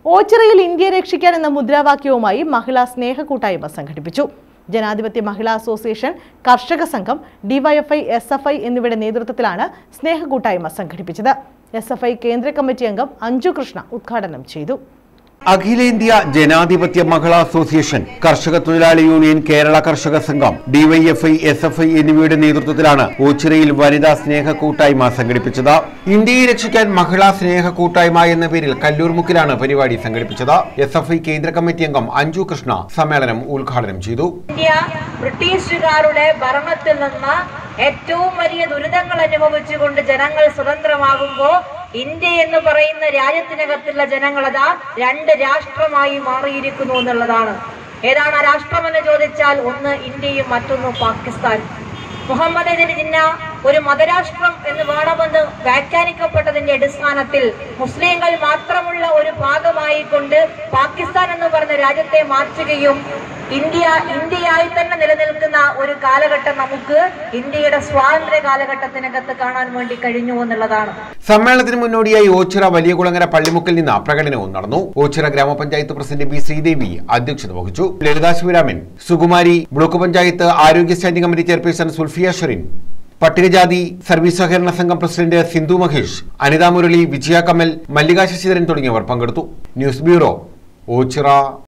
ഓച്ചിറയിൽ ഇന്ത്യയെ രക്ഷിക്കാൻ എന്ന മുദ്രാവാക്യവുമായി മഹിളാ സ്നേഹകൂട്ടായ്മ സംഘടിപ്പിച്ചു. ജനാധിപത്യ മഹിളാ അസോസിയേഷൻ, കർഷക സംഘം, ഡിവൈഎഫ്ഐ, എസ്എഫ്ഐ എന്നിവയുടെ നേതൃത്വത്തിലാണ് സ്നേഹകൂട്ടായ്മ സംഘടിപ്പിച്ചത്. എസ്എഫ്ഐ കേന്ദ്ര കമ്മിറ്റി അംഗം അഞ്ജു കൃഷ്ണ ഉദ്ഘാടനം ചെയ്തു. അഖിലേന്ത്യ ജനാധിപത്യ മഹിളാ അസോസിയേഷൻ, കർഷക തൊഴിലാളി യൂണിയൻ, കേരള കർഷക സംഘം, ഡിവൈഎഫ്ഐ, എസ്എഫ്ഐ എന്നിവയുടെ നേതൃത്വത്തിലാണ് ഓച്ചിറയിൽ വനിതാ സ്നേഹ കൂട്ടായ്മ സംഘടിപ്പിച്ചത്. ഇന്ത്യയെ രക്ഷിക്കാൻ മഹിളാ സ്നേഹ കൂട്ടായ്മ എന്ന പേരിൽ കല്ലൂർമുക്കിലാണ് പരിപാടി സംഘടിപ്പിച്ചത്. എസ്എഫ്ഐ കേന്ദ്ര കമ്മിറ്റി അംഗം അഞ്ജു കൃഷ്ണ സമ്മേളനം ഉദ്ഘാടനം ചെയ്തു. ഇന്ത്യ ബ്രിട്ടീഷുകാരുടെ ഭരണത്തിൽ നിന്ന് ഏറ്റവും വലിയ ദുരിതങ്ങൾ അനുഭവിച്ചുകൊണ്ട് ജനങ്ങൾ സ്വതന്ത്രമാകുമ്പോൾ ഇന്ത്യ എന്ന് പറയുന്ന രാജ്യത്തിനകത്തുള്ള ജനങ്ങളതാ രണ്ട് രാഷ്ട്രമായി മാറിയിരിക്കുന്നു എന്നുള്ളതാണ്. ഏതാണ് ആ രാഷ്ട്രമെന്ന് ചോദിച്ചാൽ, ഒന്ന് ഇന്ത്യയും മറ്റൊന്ന് പാകിസ്ഥാൻ. മുഹമ്മദ് ജിന്ന ഒരു മതരാഷ്ട്രം എന്ന് വേണമെന്ന് വ്യാഖ്യാനിക്കപ്പെട്ടതിന്റെ അടിസ്ഥാനത്തിൽ മുസ്ലിങ്ങൾ മാത്രമുള്ള ഒരു ഭാഗമായി കൊണ്ട് പാകിസ്ഥാൻ എന്ന് പറഞ്ഞ രാജ്യത്തെ മാറ്റുകയും ഇന്ത്യയായി തന്നെ നിലനിൽക്കുന്ന ഒരു കാലഘട്ടം നമുക്ക് ഇന്ത്യയുടെ സ്വാതന്ത്ര്യ കാലഘട്ടത്തിനകത്ത് കാണാൻ വേണ്ടി കഴിഞ്ഞു എന്നുള്ളതാണ്. സമ്മേളനത്തിന് മുന്നോടിയായി ഓച്ചിറ വലിയകുളങ്ങര പള്ളിമുക്കിൽ നിന്ന് പ്രകടനവും നടന്നു. ഓച്ചിറ ഗ്രാമപഞ്ചായത്ത് പ്രസിഡന്റ് ബി ശ്രീദേവി അധ്യക്ഷത വഹിച്ചു. ലളിതാ ശിവരാമൻ, സുകുമാരി, ബ്ലോക്ക് പഞ്ചായത്ത് ആരോഗ്യ standing committee chairperson Sulfiya Sherin, പട്ടികജാതി സർവീസ് സഹകരണ സംഘം പ്രസിഡന്റ് സിന്ധു മഹേഷ്, അനിത മുരളി, വിജയ കമൽ, മല്ലിക ശശിധരൻ തുടങ്ങിയവർ പങ്കെടുത്തു. News bureau, Ochira.